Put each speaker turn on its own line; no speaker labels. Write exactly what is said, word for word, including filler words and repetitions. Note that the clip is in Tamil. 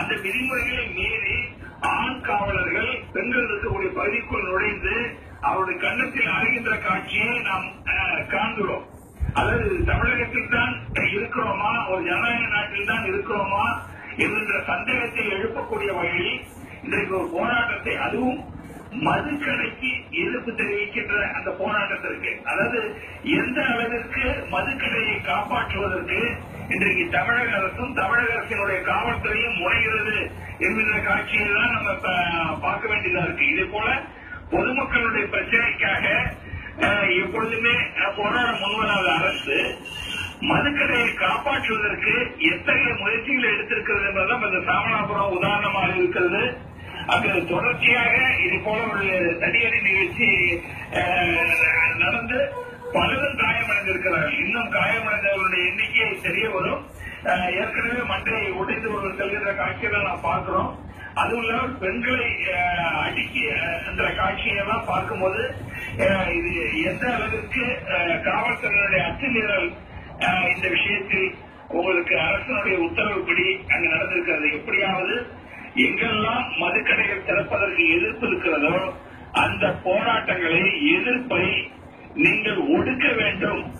அந்த விதிமுறைகளை மீறி ஆண் காவலர்கள் பெண்கள் இருக்கக்கூடிய பகுதிக்குள் நுழைந்து அவருடைய கன்னத்தில் அறைகின்ற காட்சியை நாம் காண்கிறோம். அதாவது தமிழகத்தில் தான் இருக்கிறோமா, ஒரு ஜனநாயக நாட்டில் தான் இருக்கிறோமா என்கின்ற சந்தேகத்தை எழுப்பக்கூடிய வகையில் இன்றைக்கு ஒரு போராட்டத்தை, அதுவும் மதுக்கடைக்கு எதிர்ப்பு தெரிவிக்கின்ற அந்த போராட்டத்திற்கு, அதாவது எந்த அளவிற்கு மதுக்கடையை காப்பாற்றுவதற்கு இன்றைக்கு தமிழக அரசும் தமிழக அரசினுடைய காவல்துறையும் முனைகிறது என்கின்ற காட்சியை தான் நம்ம பார்க்க வேண்டியதா இருக்கு. இதே போல பொதுமக்களுடைய பிரச்சனைக்காக எப்பொழுதுமே போராட முன்வராத அரசு மதுக்கடையை காப்பாற்றுவதற்கு எத்தகைய முயற்சிகளை எடுத்திருக்கிறது என்பதுதான் இந்த சாமலாபுரம் உதாரணமாக இருக்கிறது. அங்கு தொடர்ச்சியாக இது போல ஒரு தடியடி நிகழ்ச்சி நடந்து பலரும் காயமடைந்திருக்கிறார்கள். இன்னும் காயமடைந்தவர்களுடைய எண்ணிக்கை தெரிய வரும். ஏற்கனவே மண்டை உடைந்து ஒரு செல்கின்ற காட்சிகளை நாம் பார்க்கிறோம். அதுவும் இல்லாமல் பெண்களை அடிக்கி என்ற காட்சியெல்லாம் பார்க்கும்போது இது எந்த அளவிற்கு காவல்துறையினுடைய அத்துமீறல் இந்த விஷயத்தில் உங்களுக்கு அரசினுடைய உத்தரவுப்படி அங்கு நடந்திருக்கிறது. எப்படியாவது எங்கெல்லாம் மதுக்கடைகள் திறப்பதற்கு எதிர்ப்பு இருக்கிறதோ அந்த போராட்டங்களை, எதிர்ப்பை நீங்கள் ஒடுக்க வேண்டும்